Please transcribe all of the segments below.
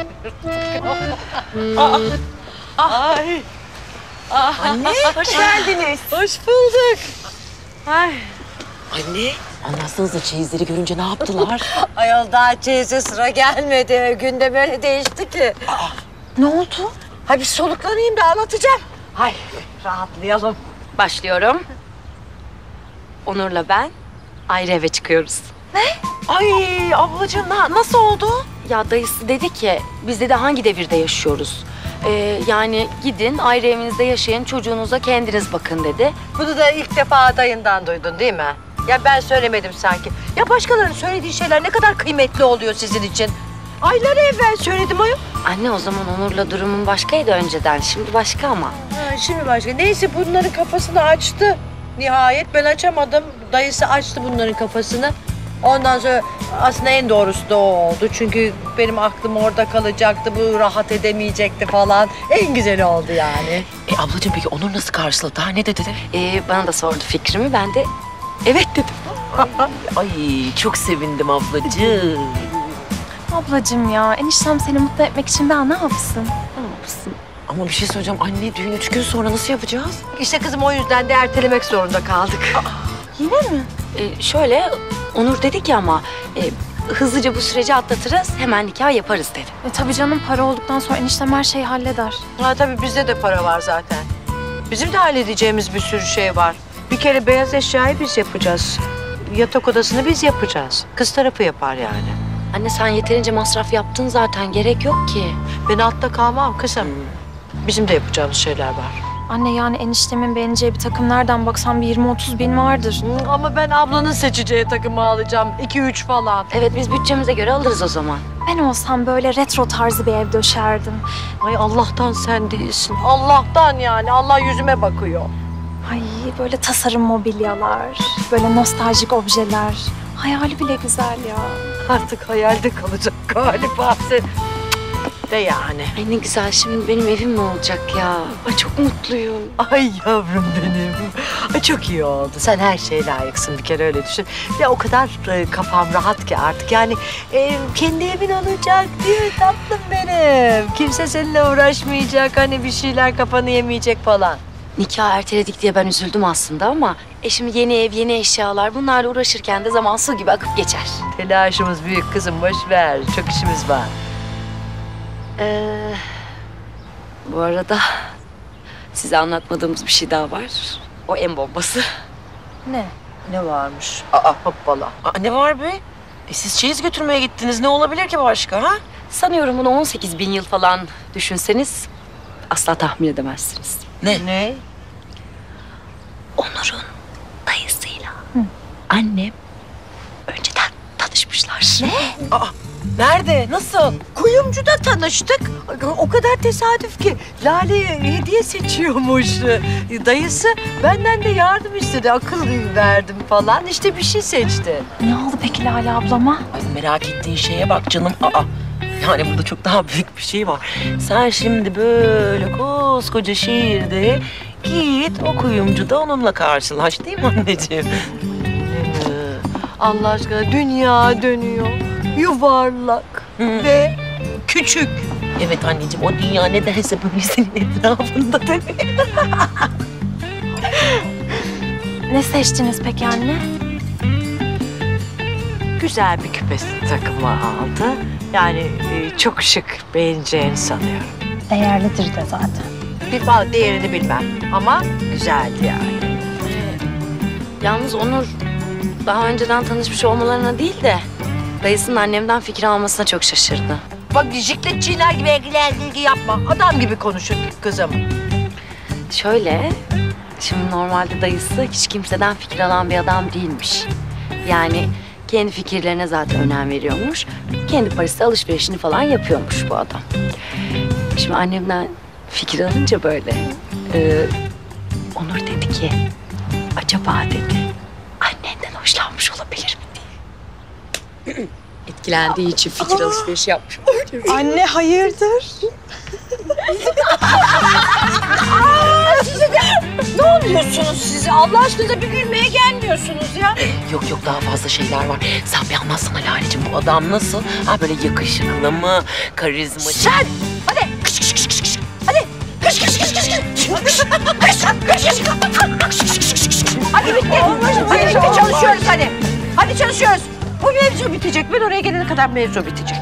Ay. Anne, hoş geldiniz. Hoş bulduk. Ay. Anne. Anlatsanıza çeyizleri görünce ne yaptılar? Ayol daha çeyize sıra gelmedi. Günde böyle değişti ki. Ne oldu? Ha bir soluklanayım da anlatacağım. Hay rahatlayalım. Başlıyorum. Onur'la ben ayrı eve çıkıyoruz. Ay ablacığım nasıl oldu? Ya dayısı dedi ki biz de hangi devirde yaşıyoruz? Yani gidin ayrı evinizde yaşayın, çocuğunuza kendiniz bakın dedi. Bunu da ilk defa adayından duydun değil mi? Ya ben söylemedim sanki. Ya başkalarının söylediği şeyler ne kadar kıymetli oluyor sizin için. Aylar evvel söyledim ayol. Anne o zaman Onur'la durumun başkaydı önceden, şimdi başka ama. Ha, şimdi başka. Neyse bunların kafasını açtı. Nihayet ben açamadım. Dayısı açtı bunların kafasını. Ondan sonra aslında en doğrusu da o oldu. Çünkü benim aklım orada kalacaktı. Bu rahat edemeyecekti falan. En güzeli oldu yani. Ablacığım peki Onur nasıl karşıladı? Ne dedi? Bana da sordu fikrimi, ben de evet dedim. Ay çok sevindim ablacığım. Ablacığım ya, eniştem seni mutlu etmek için daha ne yapsın? Ama bir şey söyleyeceğim. Anne düğün 3 gün sonra nasıl yapacağız? İşte kızım o yüzden de ertelemek zorunda kaldık. Yine mi? Şöyle, Onur dedi ki ama hızlıca bu süreci atlatırız, hemen nikah yaparız dedi. Tabii canım, para olduktan sonra eniştem her şeyi halleder. Ha tabii bizde de para var zaten. Bizim de halledeceğimiz bir sürü şey var. Bir kere beyaz eşyayı biz yapacağız. Yatak odasını biz yapacağız. Kız tarafı yapar yani. Anne sen yeterince masraf yaptın zaten, gerek yok ki. Ben altta kalmam kızım. Bizim de yapacağımız şeyler var. Anne yani eniştemin beğeneceği bir takım nereden baksan bir 20-30 bin vardır. Ama ben ablanın seçeceği takımı alacağım. 2-3 falan. Evet, biz bütçemize göre alırız o zaman. Ben olsam böyle retro tarzı bir ev döşerdim. Ay Allah'tan sen değilsin. Allah'tan yani. Allah yüzüme bakıyor. Ay böyle tasarım mobilyalar, böyle nostaljik objeler. Hayali bile güzel ya. Artık hayalde kalacak galiba sen. De yani. Ay ne güzel, şimdi benim evim mi olacak ya? Ay çok mutluyum. Ay yavrum benim. Ay çok iyi oldu. Sen her şeye layıksın bir kere öyle düşün. Ya o kadar kafam rahat ki artık yani kendi evin olacak diyor tatlım benim. Kimse seninle uğraşmayacak hani bir şeyler kafanı yemeyecek falan. Nikah erteledik diye ben üzüldüm aslında ama şimdi yeni ev, yeni eşyalar, bunlarla uğraşırken de zaman su gibi akıp geçer. Telaşımız büyük kızım boş ver. Çok işimiz var. Bu arada size anlatmadığımız bir şey daha var. O en bombası. Ne? Ne varmış? Aa hoppala. Ne var be? Siz çeyiz götürmeye gittiniz. Ne olabilir ki başka ha? Sanıyorum bunu 18 bin yıl falan düşünseniz asla tahmin edemezsiniz. Ne? Onur'un dayısıyla annem önceden tanışmışlar. Nerede? Nasıl? Kuyumcuda tanıştık. O kadar tesadüf ki Lale'ye hediye seçiyormuş dayısı. Benden de yardım istedi. Akıl verdim falan. İşte bir şey seçti. Ne oldu peki Lale ablama? Ay merak ettiğin şeye bak canım. Yani burada çok daha büyük bir şey var. Sen şimdi böyle koskoca şehirde git o kuyumcuda onunla karşılaş değil mi anneciğim? Allah aşkına dünya dönüyor. Yuvarlak ve küçük. Evet anneciğim, o dünya ne derse böyle senin etrafında tabii. Ne seçtiniz peki anne? Güzel bir küpe takımı aldı. Yani çok şık, beğeneceğini sanıyorum. Değerlidir de zaten. Bir değerini bilmem ama güzeldi yani. Yalnız Onur daha önceden tanışmış olmalarına değil de dayısının annemden fikir almasına çok şaşırdı. Bak jikletçiler gibi ilgi yapma. Adam gibi konuşun kızım. Şöyle, şimdi normalde dayısı hiç kimseden fikir alan bir adam değilmiş. Yani kendi fikirlerine zaten önem veriyormuş. Kendi parası alışverişini falan yapıyormuş bu adam. Şimdi annemden fikir alınca böyle Onur dedi ki acaba dedi annenden hoşlanmış olabilir mi diye. Etkilendiği için fikir alışverişi yapmış. Anne hayırdır? Ne oldu arıyorsunuz sizi? Allah aşkına bir gülmeye gelmiyorsunuz ya. Yok yok, daha fazla şeyler var. Sen bir anlatsana Lale'cim, bu adam nasıl? Ha, böyle yakışıklı mı? Karizmatik? Sen! Hadi! Kış kış kış kış kış! Hadi! Kış kış kış kış kış! Hadi bitti! Hadi bitti, çalışıyoruz hadi! Hadi çalışıyoruz! Bu mevzu bitecek. Ben oraya gelene kadar mevzu bitecek.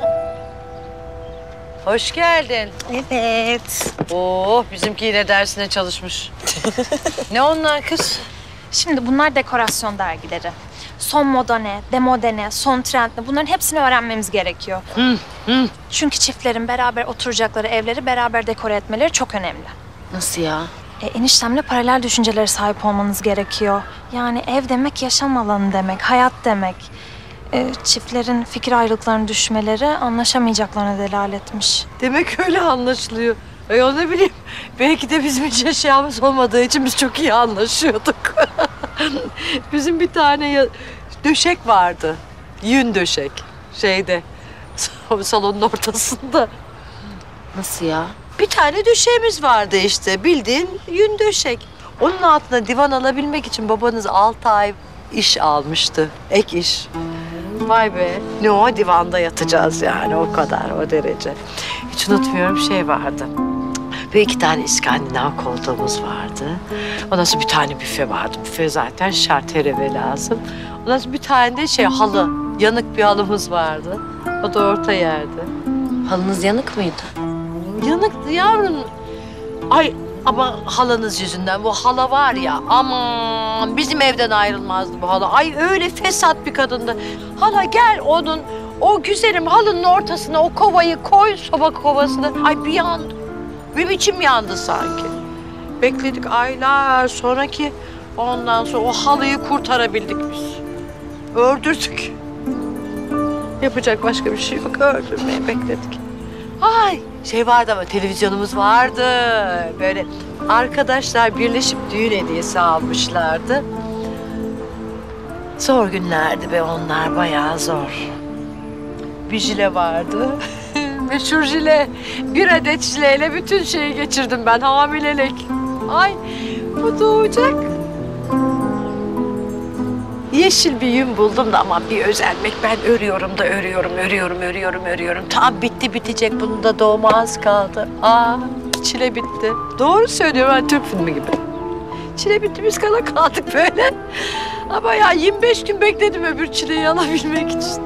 Hoş geldin. Evet. Oo, bizimki yine dersine çalışmış. Ne onlar kız? Şimdi bunlar dekorasyon dergileri. Son moda ne, demode ne, son trend ne bunların hepsini öğrenmemiz gerekiyor. Çünkü çiftlerin beraber oturacakları evleri beraber dekore etmeleri çok önemli. Nasıl ya? Eniştemle paralel düşüncelere sahip olmanız gerekiyor. Yani ev demek yaşam alanı demek, hayat demek. Çiftlerin fikir ayrılıklarına düşmeleri anlaşamayacaklarına delaletmiş. Demek öyle anlaşılıyor. Ay o ne bileyim. Belki de bizim hiç eşyamız olmadığı için biz çok iyi anlaşıyorduk. Bizim bir tane döşek vardı. Yün döşek. Şeyde, salonun ortasında. Nasıl ya? Bir tane döşeğimiz vardı işte. Bildiğin yün döşek. Onun altına divan alabilmek için babanız 6 ay iş almıştı. Ek iş. Vay be. Ne o, divanda yatacağız yani, o kadar, o derece. Hiç unutmuyorum, şey vardı. Ve 2 tane İskandinav koltuğumuz vardı. Ondan sonra bir tane büfe vardı. Büfe zaten şart, her eve lazım. Ondan sonra bir tane de halı, yanık bir halımız vardı. O da orta yerde. Halınız yanık mıydı? Yanıktı yavrum. Ay ama halanız yüzünden, bu hala var ya, aman bizim evden ayrılmazdı bu hala. Ay öyle fesat bir kadındı. Hala gel o güzelim halının ortasına o kovayı koy, soba kovasını. Ay bir yandı. Bir biçim yandı sanki. Bekledik aylar sonraki, ondan sonra o halıyı kurtarabildik biz. Ördürdük. Yapacak başka bir şey yok, öldürmeye bekledik. Ay şey vardı ama, televizyonumuz vardı. Böyle arkadaşlar birleşip düğün hediyesi almışlardı. Zor günlerdi be onlar, bayağı zor. Bir jile vardı. Meşhur jile. 1 adet jileyle bütün şeyi geçirdim ben, hamilelik. Ay bu doğacak. Yeşil bir yün buldum da ama bir özenmek, ben örüyorum da örüyorum. Tam bitti bitecek, bunun da doğumu az kaldı. Aa, çile bitti. Doğru söylüyorum, ben Türk filmi gibi. Çile bitti, biz kala kaldık böyle. Ama ya 25 gün bekledim öbür çileyi alabilmek için.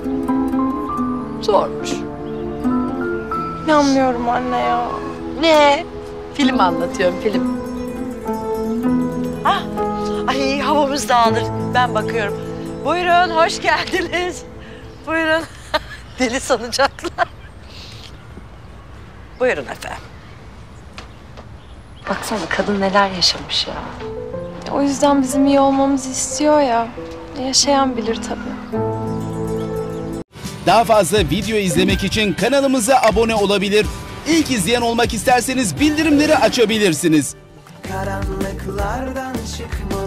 Zormuş. İnanmıyorum anne ya. Ne? Film anlatıyorum, film. Ah, ay havamız dağılır. Ben bakıyorum. Buyurun, hoş geldiniz. Buyurun. Deli sanacaklar. Buyurun efendim. Baksana kadın neler yaşamış ya. O yüzden bizim iyi olmamızı istiyor ya. Yaşayan bilir tabii. Daha fazla video izlemek için kanalımıza abone olabilir. İlk izleyen olmak isterseniz bildirimleri açabilirsiniz. Karanlıklardan çıkmalı